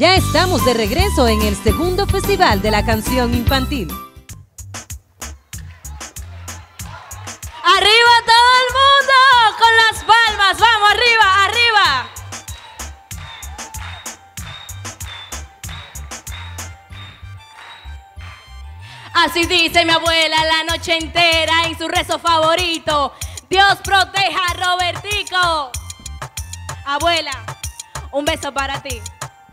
Ya estamos de regreso en el segundo Festival de la Canción Infantil. ¡Arriba todo el mundo! ¡Con las palmas! ¡Vamos, arriba, arriba! Así dice mi abuela la noche entera en su rezo favorito. Dios proteja a Robertico. Abuela, un beso para ti.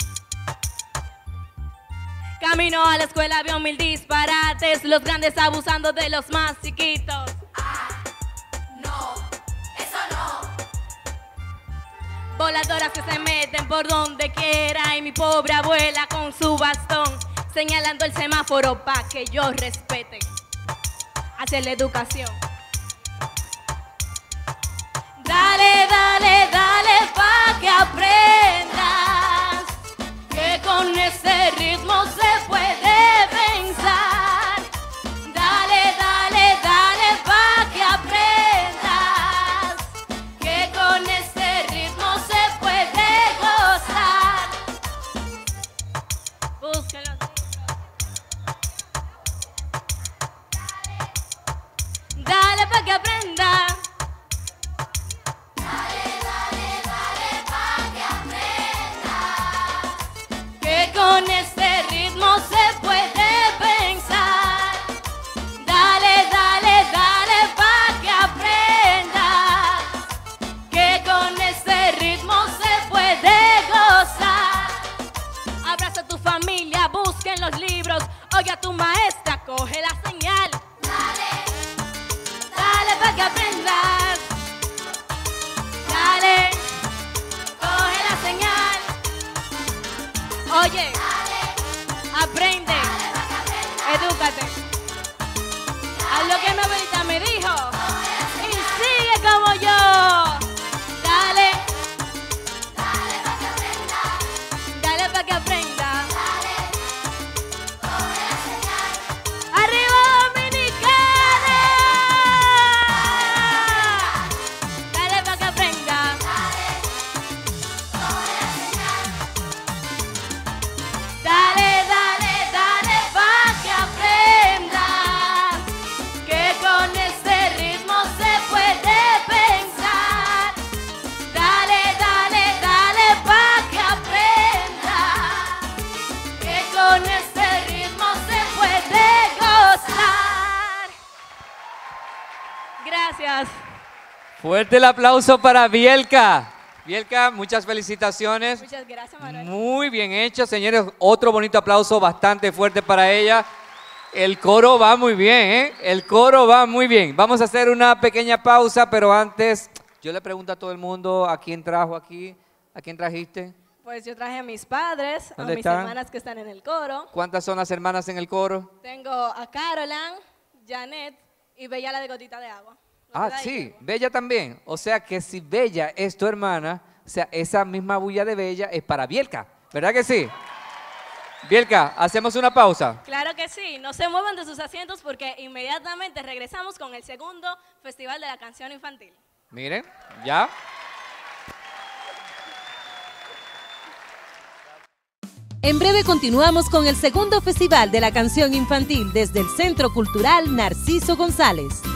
Camino a la escuela, vio mil disparates, los grandes abusando de los más chiquitos. No, eso no. Voladoras que se meten por donde quiera y mi pobre abuela con su bastón señalando el semáforo pa' que yo respete hacia la educación. Dale, dale, dale pa' que aprendas que con ese ritmo se puede pensar. Dale, dale, dale pa' que aprendas que con ese ritmo se puede gozar. Búsquenlo. Dale pa' que aprenda. Con este ritmo se puede pensar. Dale, dale, dale pa' que aprendas que con este ritmo se puede gozar. Abraza a tu familia, busca en los libros, oye a tu maestra, coge la señal. Dale, dale pa' que aprendas. Dale, coge la señal. Oye, aprende, edúcate. Haz lo que mi abuelita me dijo y sigue como yo. Dale, dale pa' que aprenda. Dale pa' que aprenda. Dale, coge la señal. ¡Arriba Dominicana! Dale pa' que aprenda. Dale, dale, dale pa' que aprendas que con este ritmo se puede pensar. Dale, dale, dale pa' que aprendas que con este ritmo se puede gozar. Gracias. Fuerte el aplauso para Bielka. Bielka, muchas felicitaciones. Muchas gracias, Manuel. Muy bien hecho, señores. Otro bonito aplauso bastante fuerte para ella. El coro va muy bien, ¿eh? El coro va muy bien. Vamos a hacer una pequeña pausa, pero antes yo le pregunto a todo el mundo, ¿a quién trajo aquí? ¿A quién trajiste? Pues yo traje a mis padres, a ¿Dónde mis están? hermanas que están en el coro. ¿Cuántas son las hermanas en el coro? Tengo a Caroline, Janet y Bella la de Gotita de Agua. ¿No Ah, te da sí, ahí? Bella también. O sea que si Bella es tu hermana, o sea, esa misma bulla de Bella es para Bielka, ¿verdad que sí? Bielka, hacemos una pausa. Claro que sí, no se muevan de sus asientos porque inmediatamente regresamos con el segundo Festival de la Canción Infantil. Miren, ya. En breve continuamos con el segundo Festival de la Canción Infantil desde el Centro Cultural Narciso González.